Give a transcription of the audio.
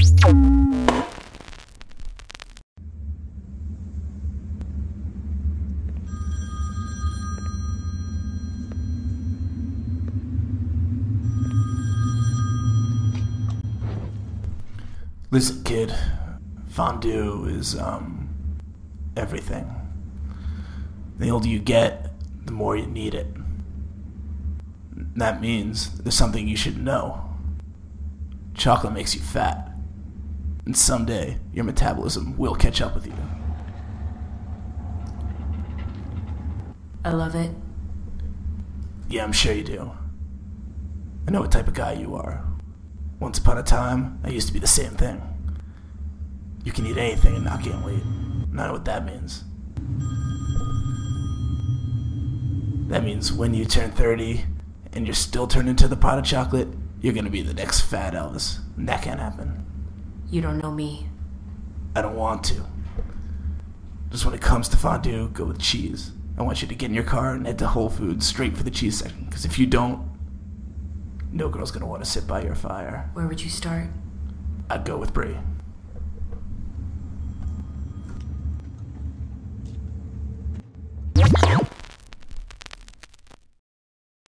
Listen, kid, fondue is, everything. The older you get, the more you need it. That means there's something you should know. Chocolate makes you fat. And someday, your metabolism will catch up with you. I love it. Yeah, I'm sure you do. I know what type of guy you are. Once upon a time, I used to be the same thing. You can eat anything and not gain weight. And I know what that means. That means when you turn 30 and you're still turned into the pot of chocolate, you're gonna be the next Fat Elvis. And that can't happen. You don't know me. I don't want to. Just when it comes to fondue, go with cheese. I want you to get in your car and head to Whole Foods straight for the cheese section. Because if you don't, no girl's gonna want to sit by your fire. Where would you start? I'd go with Brie.